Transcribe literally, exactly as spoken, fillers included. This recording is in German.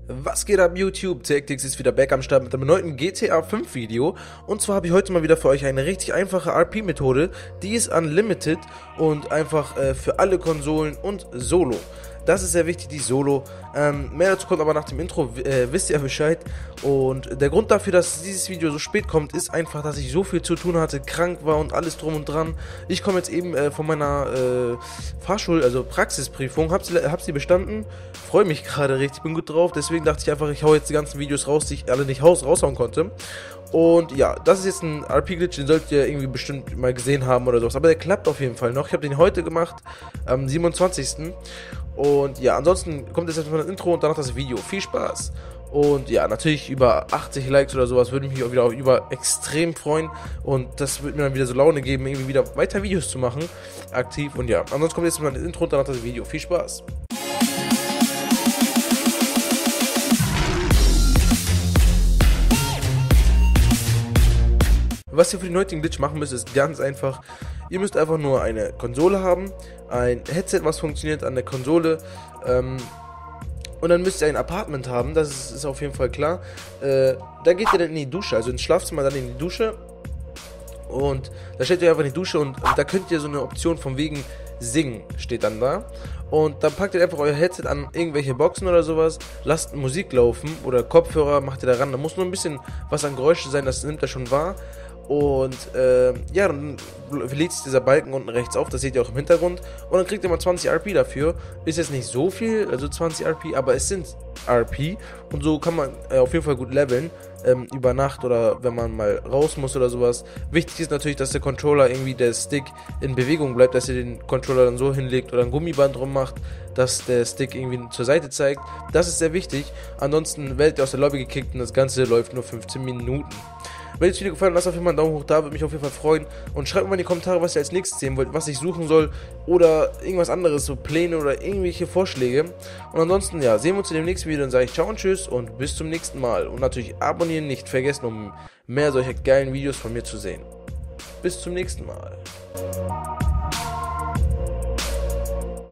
Was geht ab YouTube? TechTix ist wieder back am Start mit einem neuen G T A fünf Video. Und zwar habe ich heute mal wieder für euch eine richtig einfache R P-Methode. Die ist unlimited und einfach äh, für alle Konsolen und Solo. Das ist sehr wichtig, die Solo. Ähm, mehr dazu kommt aber nach dem Intro, äh, wisst ihr ja Bescheid. Und der Grund dafür, dass dieses Video so spät kommt, ist einfach, dass ich so viel zu tun hatte, krank war und alles drum und dran. Ich komme jetzt eben äh, von meiner äh, Fahrschul-, also Praxisprüfung, hab sie, hab sie bestanden. Freue mich gerade richtig, bin gut drauf. Deswegen dachte ich einfach, ich hau jetzt die ganzen Videos raus, die ich alle nicht raus, raushauen konnte. Und ja, das ist jetzt ein R P-Glitch, den solltet ihr irgendwie bestimmt mal gesehen haben oder sowas. Aber der klappt auf jeden Fall noch. Ich habe den heute gemacht, am siebenundzwanzigsten Und ja, ansonsten kommt jetzt erstmal das Intro und danach das Video. Viel Spaß! Und ja, natürlich über achtzig Likes oder sowas würde mich auch wieder über extrem freuen. Und das wird mir dann wieder so Laune geben, irgendwie wieder weiter Videos zu machen. Aktiv. Und ja, ansonsten kommt jetzt mal das Intro und danach das Video. Viel Spaß! Was ihr für den heutigen Glitch machen müsst, ist ganz einfach. Ihr müsst einfach nur eine Konsole haben, ein Headset, was funktioniert an der Konsole, ähm, und dann müsst ihr ein Apartment haben, das ist, ist auf jeden Fall klar. Äh, da geht ihr dann in die Dusche, also ins Schlafzimmer, dann in die Dusche. Und da stellt ihr einfach in die Dusche und, und da könnt ihr so eine Option von wegen Singen, steht dann da. Und dann packt ihr einfach euer Headset an irgendwelche Boxen oder sowas, lasst Musik laufen oder Kopfhörer, macht ihr da ran. Da muss nur ein bisschen was an Geräusche sein, das nimmt er schon wahr. Und äh, ja, dann lädt sich dieser Balken unten rechts auf, das seht ihr auch im Hintergrund. Und dann kriegt ihr mal zwanzig R P dafür. Ist jetzt nicht so viel, also zwanzig R P, aber es sind R P. Und so kann man äh, auf jeden Fall gut leveln, ähm, über Nacht oder wenn man mal raus muss oder sowas. Wichtig ist natürlich, dass der Controller irgendwie, der Stick in Bewegung bleibt, dass ihr den Controller dann so hinlegt oder ein Gummiband drum macht, dass der Stick irgendwie zur Seite zeigt. Das ist sehr wichtig. Ansonsten werdet ihr aus der Lobby gekickt und das Ganze läuft nur fünfzehn Minuten. Wenn euch das Video gefallen hat, lasst auf jeden Fall einen Daumen hoch da, würde mich auf jeden Fall freuen. Und schreibt mir mal in die Kommentare, was ihr als nächstes sehen wollt, was ich suchen soll oder irgendwas anderes, so Pläne oder irgendwelche Vorschläge. Und ansonsten, ja, sehen wir uns in dem nächsten Video. Dann sage ich ciao und tschüss und bis zum nächsten Mal. Und natürlich abonnieren nicht vergessen, um mehr solcher geilen Videos von mir zu sehen. Bis zum nächsten Mal.